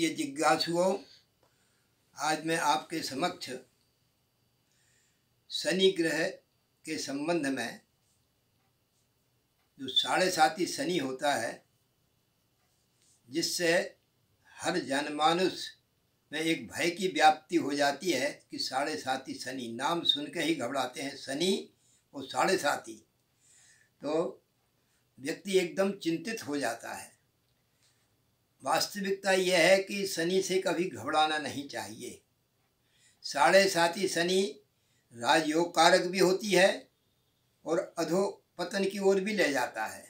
प्रिय जिज्ञासुओं, आज मैं आपके समक्ष शनि ग्रह के संबंध में जो 7.5 शनि होता है, जिससे हर जनमानुष में एक भय की व्याप्ति हो जाती है कि 7.5 शनि, नाम सुन के ही घबराते हैं। शनि और 7.5 तो व्यक्ति एकदम चिंतित हो जाता है। वास्तविकता यह है कि शनि से कभी घबराना नहीं चाहिए। 7.5 शनि राजयोग कारक भी होती है और अधोपतन की ओर भी ले जाता है।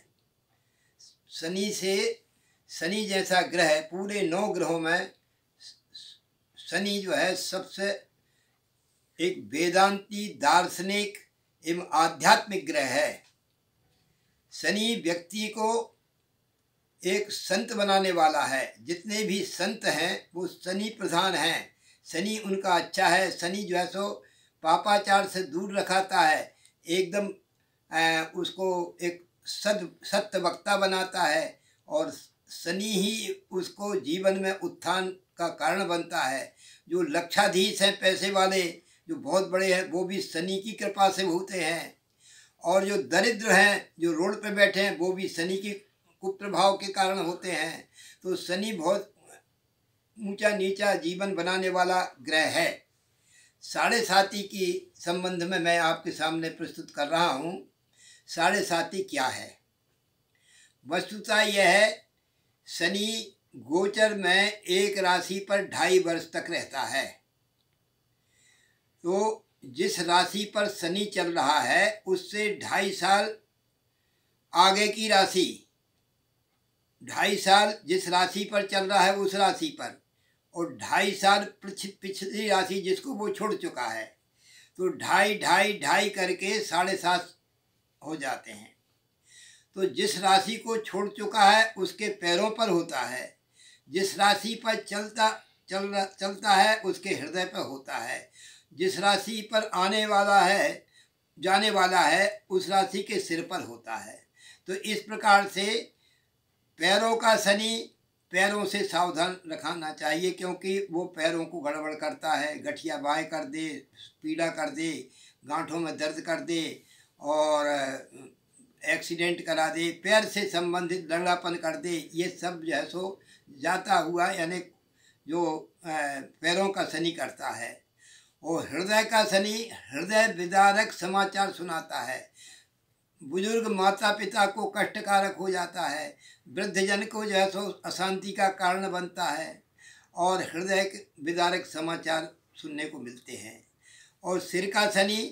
शनि जैसा ग्रह पूरे 9 ग्रहों में शनि जो है सबसे एक वेदांती, दार्शनिक एवं आध्यात्मिक ग्रह है। शनि व्यक्ति को एक संत बनाने वाला है। जितने भी संत हैं वो शनि प्रधान हैं। शनि उनका अच्छा है। शनि जो है सो पापाचार से दूर रखाता है, एकदम उसको एक सत्य वक्ता बनाता है और शनि ही उसको जीवन में उत्थान का कारण बनता है। जो लक्षाधीश हैं, पैसे वाले जो बहुत बड़े हैं, वो भी शनि की कृपा से होते हैं। और जो दरिद्र हैं, जो रोड पे बैठे हैं, वो भी शनि की कुप्रभाव के कारण होते हैं। तो शनि बहुत ऊंचा नीचा जीवन बनाने वाला ग्रह है। 7.5 की संबंध में मैं आपके सामने प्रस्तुत कर रहा हूँ। 7.5 क्या है? वस्तुतः यह है, शनि गोचर में एक राशि पर 2.5 वर्ष तक रहता है। तो जिस राशि पर शनि चल रहा है उससे 2.5 साल आगे की राशि, 2.5 साल जिस राशि पर चल रहा है उस राशि पर, और 2.5 साल पिछली राशि जिसको वो छोड़ चुका है, तो 2.5 करके 7.5 हो जाते हैं। तो जिस राशि को छोड़ चुका है उसके पैरों पर होता है, जिस राशि पर चलता है उसके हृदय पर होता है, जिस राशि पर आने वाला है जाने वाला है उस राशि के सिर पर होता है। तो इस प्रकार से पैरों का शनि, पैरों से सावधान रखना चाहिए, क्योंकि वो पैरों को गड़बड़ करता है, गठिया बाएं कर दे, पीड़ा कर दे, गांठों में दर्द कर दे और एक्सीडेंट करा दे, पैर से संबंधित लंगड़ापन कर दे। ये सब जो है सो जाता हुआ यानी जो पैरों का शनि करता है। और हृदय का शनि हृदय विदारक समाचार सुनाता है। बुजुर्ग माता पिता को कष्टकारक हो जाता है, वृद्धजन को जो है सो अशांति का कारण बनता है और हृदय विदारक समाचार सुनने को मिलते हैं। और सिर का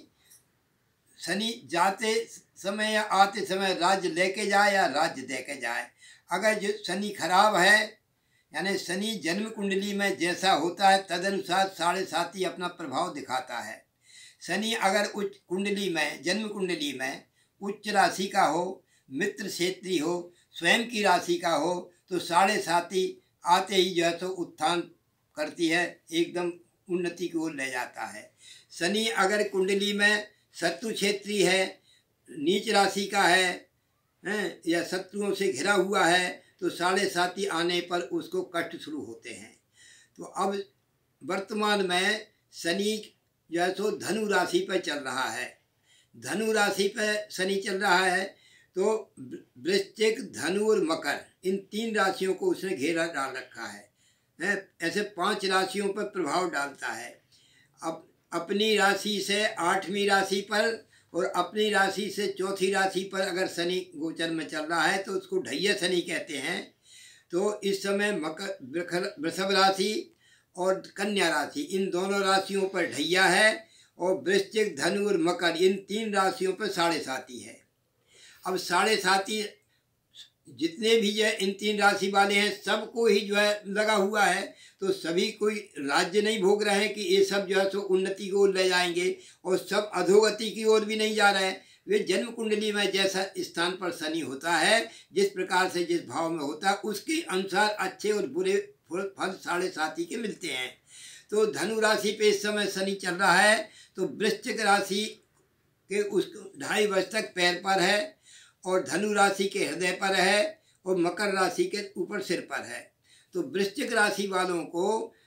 शनि जाते समय या आते समय राज्य लेके जाए या राज्य दे के जाए। अगर जो शनि खराब है, यानी शनि जन्म कुंडली में जैसा होता है तदनुसार 7.5 अपना प्रभाव दिखाता है। शनि अगर उच्च कुंडली में, जन्म कुंडली में उच्च राशि का हो, मित्र क्षेत्री हो, स्वयं की राशि का हो, तो 7.5 आते ही जो है तो उत्थान करती है, एकदम उन्नति की ओर ले जाता है। शनि अगर कुंडली में शत्रु क्षेत्री है, नीच राशि का है या शत्रुओं से घिरा हुआ है, तो 7.5 आने पर उसको कष्ट शुरू होते हैं। तो अब वर्तमान में शनि जो है सो धनु राशि पर चल रहा है। धनु राशि पर शनि चल रहा है, तो वृश्चिक, धनु और मकर, इन 3 राशियों को उसने घेरा डाल रखा है। ऐसे 5 राशियों पर प्रभाव डालता है। अब अपनी राशि से 8वीं राशि पर और अपनी राशि से 4थी राशि पर अगर शनि गोचर में चल रहा है तो उसको ढैया शनि कहते हैं। तो इस समय मकर, वृषभ राशि और कन्या राशि, इन दोनों राशियों पर ढैया है और वृश्चिक, धनु और मकर, इन 3 राशियों पर 7.5 है। अब 7.5 जितने भी जो है इन 3 राशि वाले हैं सबको ही जो है लगा हुआ है। तो सभी कोई राज्य नहीं भोग रहे हैं कि ये सब जो है सो उन्नति की ओर ले जाएंगे, और सब अधोगति की ओर भी नहीं जा रहे हैं। वे जन्म कुंडली में जैसा स्थान पर शनि होता है, जिस प्रकार से जिस भाव में होता है, उसके अनुसार अच्छे और बुरे फल 7.5 के मिलते हैं। तो धनु राशि पे इस समय शनि चल रहा है, तो वृश्चिक राशि के उस 2.5 वर्ष तक पैर पर है और धनु राशि के हृदय पर है और मकर राशि के ऊपर सिर पर है। तो वृश्चिक राशि वालों को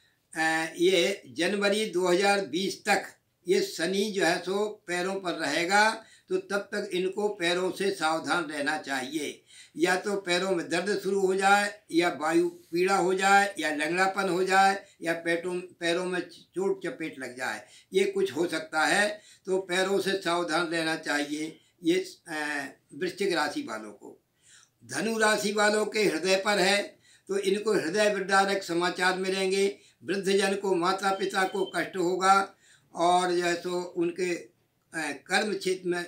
ये जनवरी 2020 तक ये शनि जो है सो पैरों पर रहेगा, तो तब तक इनको पैरों से सावधान रहना चाहिए। या तो पैरों में दर्द शुरू हो जाए, या वायु पीड़ा हो जाए, या लंगड़ापन हो जाए, या पैरों में चोट चपेट लग जाए, ये कुछ हो सकता है। तो पैरों से सावधान रहना चाहिए ये वृश्चिक राशि वालों को। धनु राशि वालों के हृदय पर है, तो इनको हृदय विदारक समाचार मिलेंगे। वृद्धजन को, माता पिता को कष्ट होगा, और जो है सो उनके कर्म क्षेत्र में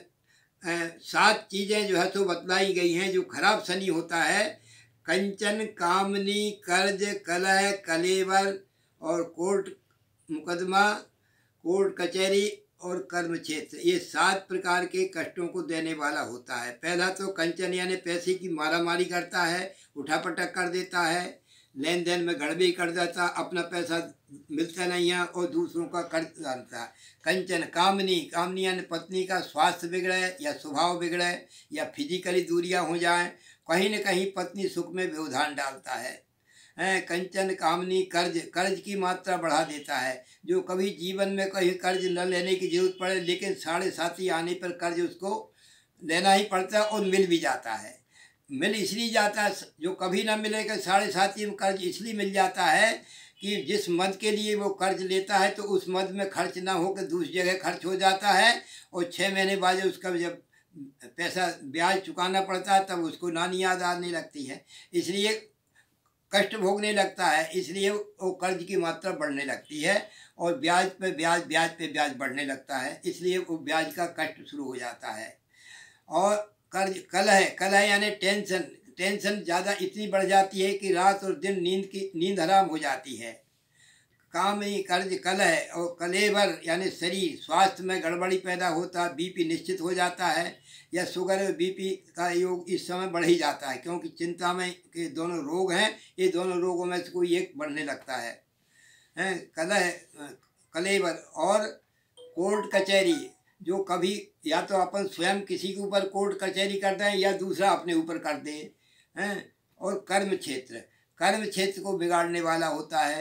7 चीज़ें जो है सो बतलाई गई हैं जो खराब शनि होता है। कंचन, कामनी, कर्ज, कलह, कलेवर और कोर्ट मुकदमा, कोर्ट कचहरी और कर्म क्षेत्र, ये 7 प्रकार के कष्टों को देने वाला होता है। पहला तो कंचन यानी पैसे की मारामारी करता है, उठापटक कर देता है, लेन देन में गड़बड़ी कर देता, अपना पैसा मिलता नहीं है और दूसरों का कर्ज डालता है। कंचन, कामनी, कामनी यानी पत्नी का स्वास्थ्य बिगड़े या स्वभाव बिगड़े या फिजिकली दूरियां हो जाएं, कहीं न कहीं पत्नी सुख में व्यवधान डालता है। कंचन, कामनी, कर्ज, कर्ज की मात्रा बढ़ा देता है। जो कभी जीवन में कहीं कर्ज न लेने की जरूरत पड़े, लेकिन 7.5 आने पर कर्ज उसको लेना ही पड़ता है और मिल भी जाता है। मिल इसलिए जाता है, जो कभी ना मिलेगा 7.5 में कर्ज इसलिए मिल जाता है कि जिस मद के लिए वो कर्ज लेता है तो उस मद में खर्च ना होकर दूसरी जगह खर्च हो जाता है, और 6 महीने बाद उसका जब पैसा ब्याज चुकाना पड़ता है तब उसको नानी याद आने लगती है, इसलिए कष्ट भोगने लगता है, इसलिए वो कर्ज की मात्रा बढ़ने लगती है और ब्याज पे ब्याज, ब्याज पे ब्याज बढ़ने लगता है, इसलिए वो ब्याज का कष्ट शुरू हो जाता है। और कर्ज, कलह, कलह यानी टेंशन, टेंशन ज़्यादा इतनी बढ़ जाती है कि रात और दिन नींद हराम हो जाती है। कामनी, कर्ज, कलह और कलेवर यानी शरीर स्वास्थ्य में गड़बड़ी पैदा होता, बीपी निश्चित हो जाता है, या शुगर और बीपी का योग इस समय बढ़ ही जाता है, क्योंकि चिंता में के दोनों रोग हैं, ये दोनों रोगों में से कोई एक बढ़ने लगता है। कलह, कलेवर और कोर्ट कचहरी, जो कभी या तो अपन स्वयं किसी के ऊपर कोर्ट कचहरी कर दें या दूसरा अपने ऊपर कर दे हैं। और कर्म क्षेत्र, कर्म क्षेत्र को बिगाड़ने वाला होता है।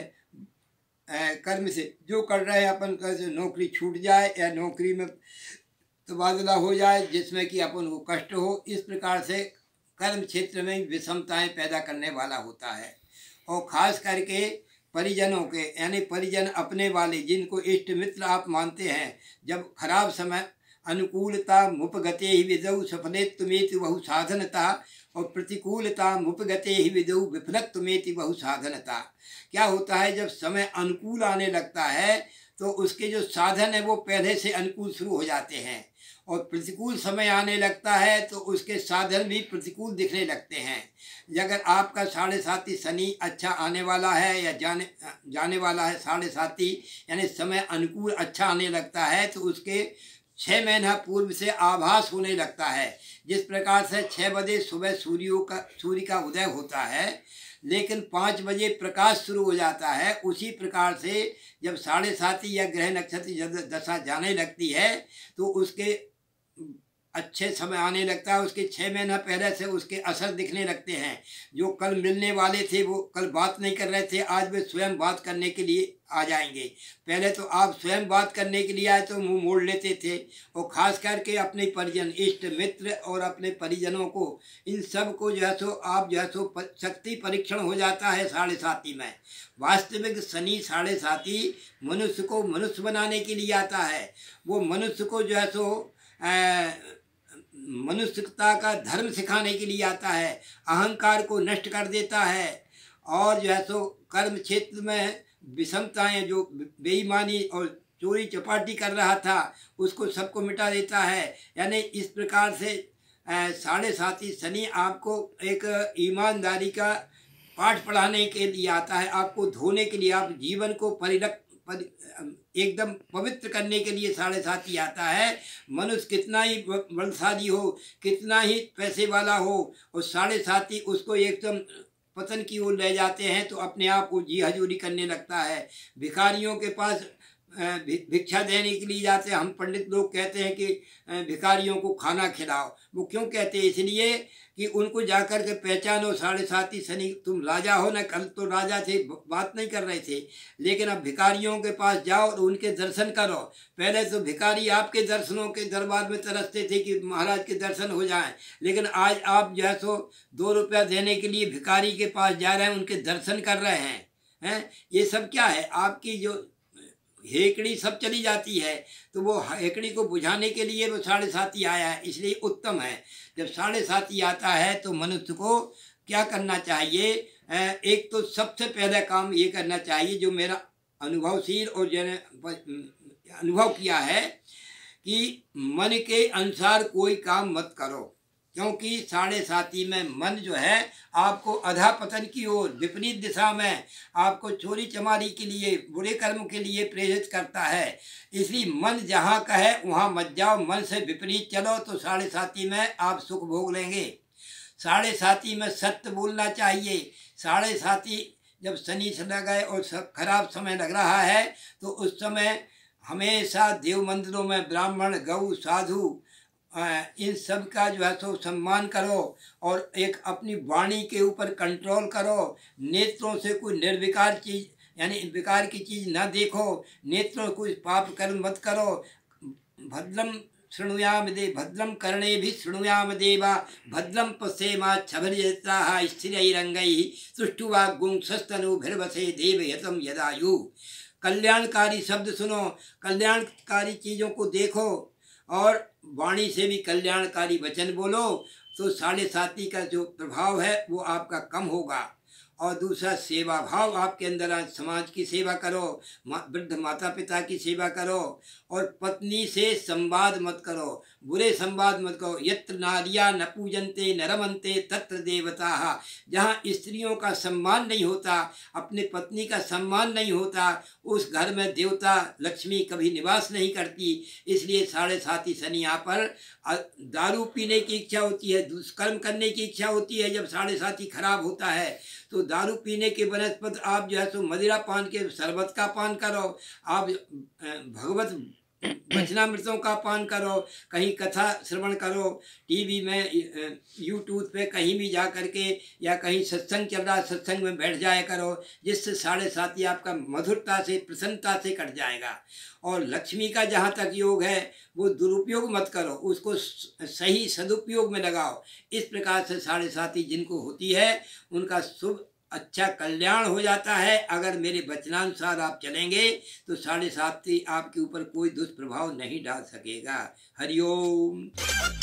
कर्म से जो कर रहे हैं अपन, कैसे नौकरी छूट जाए या नौकरी में तबादला हो जाए जिसमें कि अपन को कष्ट हो, इस प्रकार से कर्म क्षेत्र में विषमताएं पैदा करने वाला होता है। और ख़ास करके परिजनों के, यानी परिजन अपने वाले जिनको इष्ट मित्र आप मानते हैं, जब खराब समय अनुकूलता मुपगते ही विदौ सफलेत्तमेति बहु साधनता, और प्रतिकूलता मुपगते ही विदौ विफलत्तमेति बहु साधनता। क्या होता है, जब समय अनुकूल आने लगता है तो उसके जो साधन है वो पहले से अनुकूल शुरू हो जाते हैं, और प्रतिकूल समय आने लगता है तो उसके साधन भी प्रतिकूल दिखने लगते हैं। अगर आपका 7.5 शनि अच्छा आने वाला है या जाने वाला है 7.5, यानी समय अनुकूल अच्छा आने लगता है, तो उसके 6 महीना पूर्व से आभास होने लगता है। जिस प्रकार से 6 बजे सुबह सूर्य का उदय होता है, लेकिन 5 बजे प्रकाश शुरू हो जाता है, उसी प्रकार से जब 7.5 या ग्रह नक्षत्र दशा जाने लगती है तो उसके अच्छे समय आने लगता है। उसके 6 महीना पहले से उसके असर दिखने लगते हैं। जो कल मिलने वाले थे वो कल बात नहीं कर रहे थे, आज वे स्वयं बात करने के लिए आ जाएंगे। पहले तो आप स्वयं बात करने के लिए आए तो मुंह मोड़ लेते थे। और ख़ास करके अपने परिजन, इष्ट मित्र और अपने परिजनों को, इन सब को जो है सो आप जो है सो शक्ति परीक्षण हो जाता है 7.5 में। वास्तविक शनि 7.5 मनुष्य को मनुष्य बनाने के लिए आता है। वो मनुष्य को जो है सो मनुष्यता का धर्म सिखाने के लिए आता है, अहंकार को नष्ट कर देता है, और जो है सो कर्म क्षेत्र में विषमताएं, जो बेईमानी और चोरी चपाटी कर रहा था उसको सबको मिटा देता है। यानी इस प्रकार से 7.5 शनि आपको एक ईमानदारी का पाठ पढ़ाने के लिए आता है, आपको धोने के लिए, आप जीवन को एकदम पवित्र करने के लिए 7.5 आता है। मनुष्य कितना ही बलशाली हो, कितना ही पैसे वाला हो, और 7.5 उसको एकदम पतन की ओर ले जाते हैं, तो अपने आप को जी हजूरी करने लगता है। भिखारियों के पास भिक्षा देने के लिए जाते हैं। हम पंडित लोग कहते हैं कि भिखारियों को खाना खिलाओ। वो क्यों कहते हैं? इसलिए कि उनको जाकर के पहचानो, 7.5 शनि, तुम राजा हो ना, कल तो राजा थे, बात नहीं कर रहे थे, लेकिन अब भिखारियों के पास जाओ और उनके दर्शन करो। पहले तो भिखारी आपके दर्शनों के दरबार में तरसते थे कि महाराज के दर्शन हो जाएं, लेकिन आज आप जो है सो 2 रुपया देने के लिए भिखारी के पास जा रहे हैं, उनके दर्शन कर रहे हैं। ये सब क्या है? आपकी जो हेकड़ी सब चली जाती है, तो वो हेकड़ी को बुझाने के लिए वो 7.5 आया है, इसलिए उत्तम है। जब 7.5 आता है तो मनुष्य को क्या करना चाहिए? एक तो सबसे पहला काम ये करना चाहिए, जो मेरा अनुभवशील और जन अनुभव किया है, कि मन के अनुसार कोई काम मत करो, क्योंकि 7.5 में मन जो है आपको अधःपतन की ओर, विपरीत दिशा में, आपको चोरी चमारी के लिए, बुरे कर्म के लिए प्रेरित करता है। इसलिए मन जहाँ का है वहाँ मत जाओ, मन से विपरीत चलो तो 7.5 में आप सुख भोग लेंगे। 7.5 में सत्य बोलना चाहिए। 7.5 जब शनि चला गए और खराब समय लग रहा है, तो उस समय हमेशा देव मंदिरों में ब्राह्मण, गौ, साधु, इन सब का जो है सो सम्मान करो, और एक अपनी वाणी के ऊपर कंट्रोल करो। नेत्रों से कोई निर्विकार चीज, यानी विकार की चीज ना देखो। नेत्रों को पाप कर्म मत करो। भद्रम शृणुयाम दे, भद्रम कर्णे भी शृणुयाम देवा, भद्रम पश्येमा छभरयत्राः स्थिरैरंगैः सुष्ठुवाग्गुंसस्तनूभिर्वसे देवयतम यदायु। कल्याणकारी शब्द सुनो, कल्याणकारी चीज़ों को देखो, और वाणी से भी कल्याणकारी वचन बोलो, तो 7.5 का जो प्रभाव है वो आपका कम होगा। और दूसरा, सेवा भाव आपके अंदर आज, समाज की सेवा करो, वृद्ध माता पिता की सेवा करो, और पत्नी से संवाद मत करो, बुरे संवाद मत करो। यत्र नार्या न पूजन्ते न रमन्ते तत्र देवताः। जहाँ स्त्रियों का सम्मान नहीं होता, अपने पत्नी का सम्मान नहीं होता, उस घर में देवता लक्ष्मी कभी निवास नहीं करती। इसलिए 7.5 शनि यहाँ पर दारू पीने की इच्छा होती है, दुष्कर्म करने की इच्छा होती है। जब 7.5 खराब होता है तो दारू पीने के बनस्पत आप जो है सो मदिरा पान के शरबत का पान करो, आप भगवत वचनामृतों का पान करो, कहीं कथा श्रवण करो, टीवी में, यूट्यूब पे कहीं भी जा करके, या कहीं सत्संग चल रहा है सत्संग में बैठ जाया करो, जिससे 7.5 आपका मधुरता से, प्रसन्नता से कट जाएगा। और लक्ष्मी का जहाँ तक योग है वो दुरुपयोग मत करो, उसको सही सदुपयोग में लगाओ। इस प्रकार से 7.5 जिनको होती है उनका शुभ अच्छा कल्याण हो जाता है। अगर मेरे वचनानुसार आप चलेंगे तो 7.5 आपके ऊपर कोई दुष्प्रभाव नहीं डाल सकेगा। हरिओम।